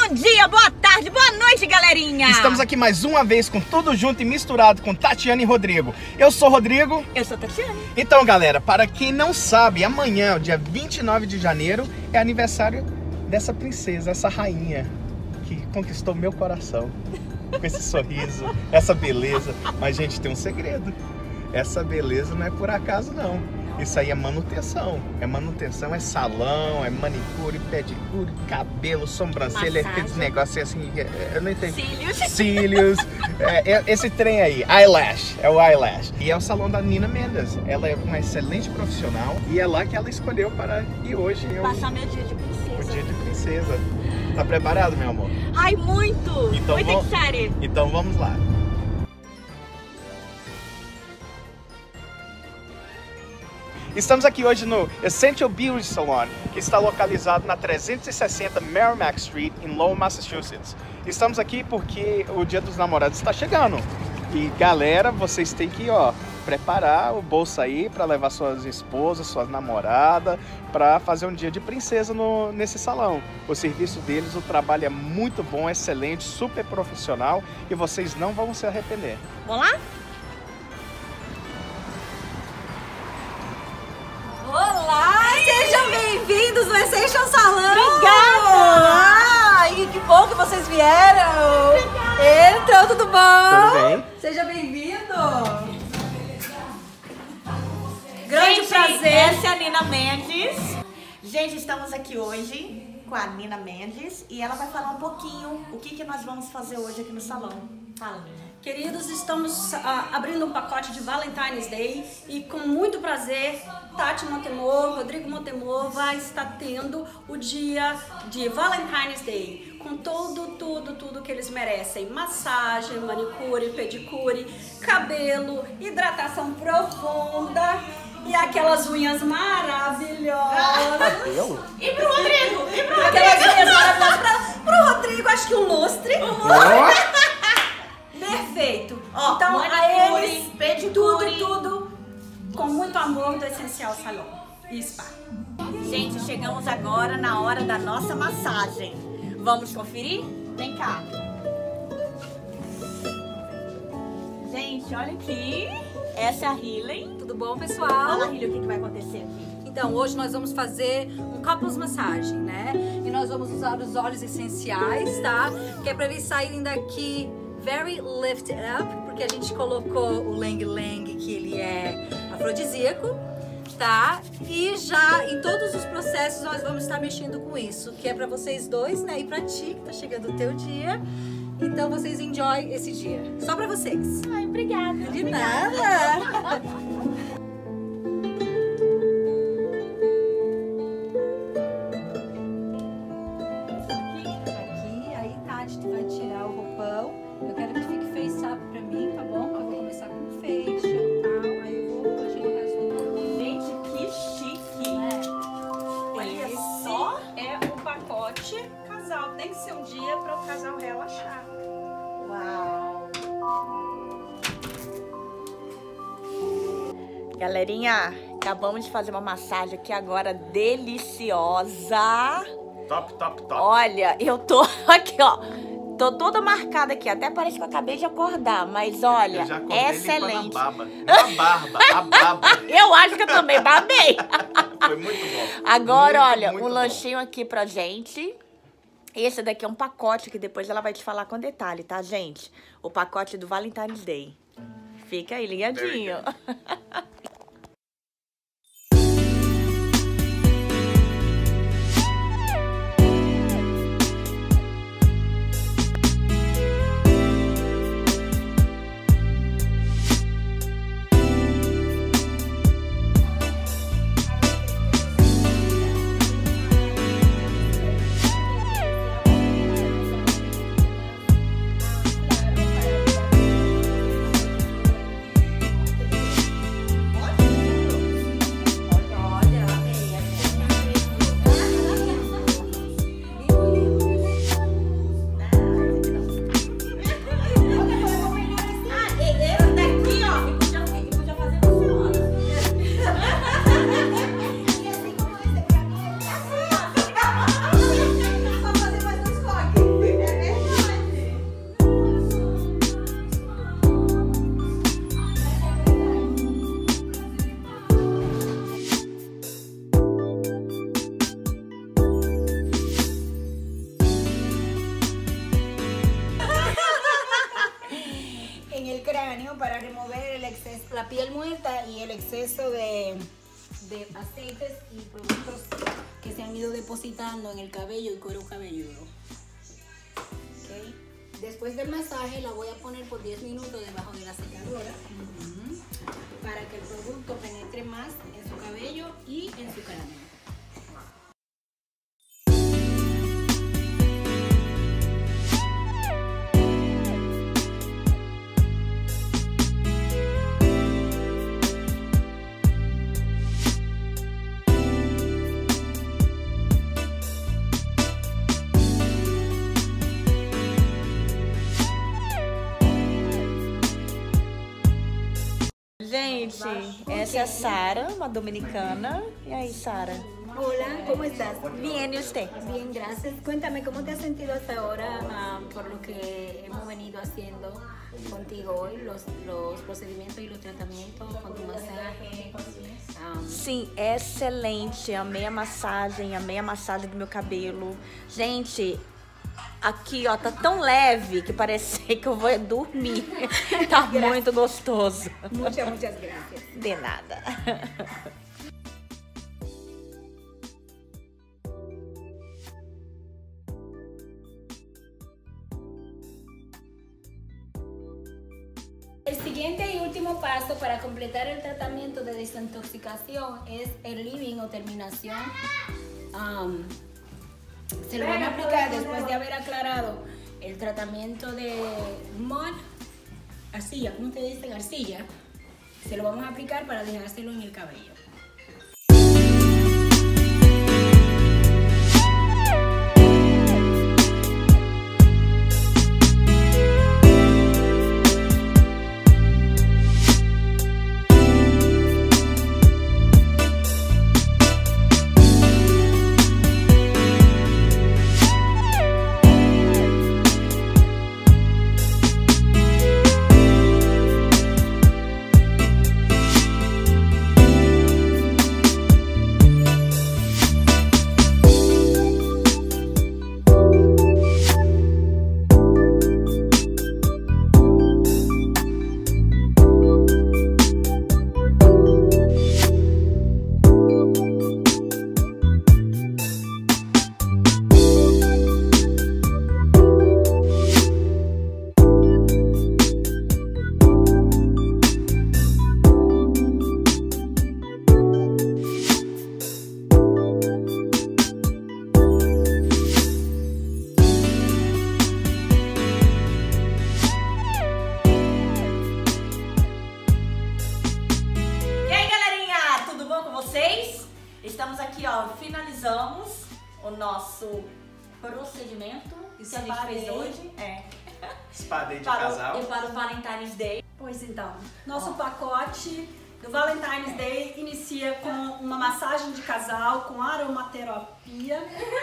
Bom dia, boa tarde, boa noite, galerinha! Estamos aqui mais uma vez com tudo junto e misturado com Tatiana e Rodrigo. Eu sou o Rodrigo. Eu sou a Tatiana. Então, galera, para quem não sabe, amanhã, dia 29 de janeiro, é aniversário dessa princesa, essa rainha que conquistou meu coração. Com esse sorriso, essa beleza. Mas, gente, tem um segredo. Essa beleza não é por acaso, não. Isso aí é manutenção. É manutenção, é salão, é manicure, pedicure, cabelo, sobrancelha, aqueles negócios assim, eu não entendi. Cílios. Esse trem aí, eyelash, é o eyelash. E é o salão da Nina Mendes. Ela é uma excelente profissional e é lá que ela escolheu para ir hoje. Passar meu dia de princesa. O dia de princesa. Tá preparado, meu amor? Ai, muito! Então, muito excited. Então vamos lá. Estamos aqui hoje no Essential Beauty Salon, que está localizado na 360 Merrimack Street, em Lowell, Massachusetts. Estamos aqui porque o Dia dos Namorados está chegando. E galera, vocês têm que preparar o bolso aí para levar suas esposas, suas namoradas, para fazer um dia de princesa nesse salão. O serviço deles, o trabalho é muito bom, excelente, super profissional e vocês não vão se arrepender. Vamos lá? Olá! Sejam bem-vindos no Essential Salão! Obrigada! Ai, que bom que vocês vieram! Obrigada! Então, tudo bom? Tudo bem? Seja bem-vindo! Grande Gente, prazer! Essa é a Nina Mendes. Gente, estamos aqui hoje com a Nina Mendes e ela vai falar um pouquinho o que nós vamos fazer hoje aqui no salão. Fala, Nina. Queridos, estamos abrindo um pacote de Valentine's Day e com muito prazer, Tati Montemor, Rodrigo Montemor vai estar tendo o dia de Valentine's Day com tudo que eles merecem. Massagem, manicure, pedicure, cabelo, hidratação profunda e aquelas unhas maravilhosas. Cabelo? E pro Rodrigo? E pro Aquelas Rodrigo? unhas maravilhosas pro Rodrigo, acho que um lustre. Perfeito. Ó, Então, a manicure, eles, pedicure. tudo com muito amor do Essencial Salão e Spa. Gente, chegamos agora na hora da nossa massagem. Vamos conferir? Vem cá. Gente, olha aqui. Essa é a Hillen. Tudo bom, pessoal? Fala, Hillen, o que vai acontecer aqui? Então, hoje nós vamos fazer um couples massagem, né? E nós vamos usar os óleos essenciais, tá? Que é pra eles saírem daqui very lifted up, porque a gente colocou o Lang Lang, que ele é afrodisíaco, tá? E já em todos os processos nós vamos estar mexendo com isso, que é pra vocês dois, né? E pra ti, que tá chegando o teu dia. Então vocês enjoy esse dia. Só pra vocês. Ai, obrigada. De nada! Aqui, aí Tati, tu vai tirar o roupão. Eu quero que fique face up pra mim, tá bom? Eu vou começar com facial e tal. Aí eu vou agir o resto do corpo. Gente, que chique. Olha Esse só. é o pacote casal. Tem que ser um dia para o casal relaxar. Uau. Galerinha, acabamos de fazer uma massagem aqui agora deliciosa. Top, top, top. Olha, eu tô aqui, ó. Tô toda marcada aqui. Até parece que eu acabei de acordar. Mas olha, Eu já acordei excelente. limpando a baba. Não a barba, a baba. Eu acho que eu também babei. Foi muito bom. Agora, Muito, olha, muito um bom. lanchinho aqui pra gente. Esse daqui é um pacote que depois ela vai te falar com detalhe, tá, gente? O pacote do Valentine's Day. Fica aí ligadinho. para remover el exceso, la piel muerta y el exceso de aceites y productos que se han ido depositando en el cabello y cuero cabelludo. ¿Okay? Después del masaje la voy a poner por 10 minutos debajo de la secadora para que el producto penetre más en su cabello y en su caramelo. Gente, essa é a Sara, uma dominicana. E aí, Sara? Hola, ¿cómo estás? Bien, ¿y usted? Bien, gracias. Cuéntame, ¿cómo te has sentido hasta ahora por lo que hemos venido haciendo contigo hoy, los procedimientos y los tratamientos con tu masaje? Sim, excelente. Amei a massagem do meu cabelo. Gente, aqui, ó, tá tão leve que parece que eu vou dormir. Tá muito gostoso. Muchas gracias. De nada. El siguiente y último paso para completar el tratamiento de desintoxicación es el leave-in o terminación. Se lo van a aplicar después de haber aclarado el tratamiento de mud, arcilla, ¿cómo te dicen? Arcilla. Se lo vamos a aplicar para dejárselo en el cabello. Estamos aqui, ó, finalizamos o nosso procedimento. Isso que a gente fez hoje. Spa Day de casal. E para o Valentine's Day. Pois então, nosso pacote do Valentine's Day inicia com uma massagem de casal, com aromaterapia.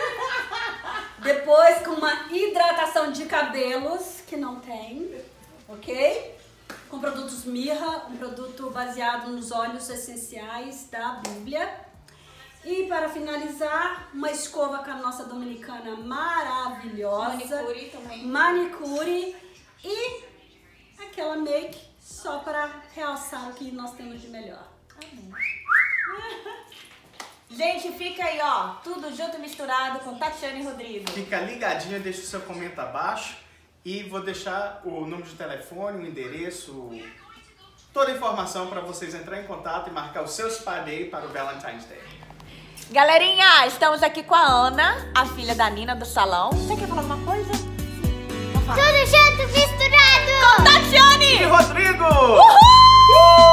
Depois com uma hidratação de cabelos, que não tem, ok? Com produtos Mirra, um produto baseado nos óleos essenciais da Bíblia. E para finalizar, uma escova com a nossa dominicana maravilhosa. Manicure também. Manicure e aquela make só para realçar o que nós temos de melhor. Amém. Gente, fica aí, ó, tudo junto e misturado com Tatiane e Rodrigo. Fica ligadinho, deixa o seu comentário abaixo e vou deixar o número de telefone, o endereço, toda a informação para vocês entrarem em contato e marcar o seu Spa Day para o Valentine's Day. Galerinha, estamos aqui com a Ana, a filha da Nina do salão. Você quer falar alguma coisa? Tudo junto, misturado! Com Tatiane! E Rodrigo! Uhul!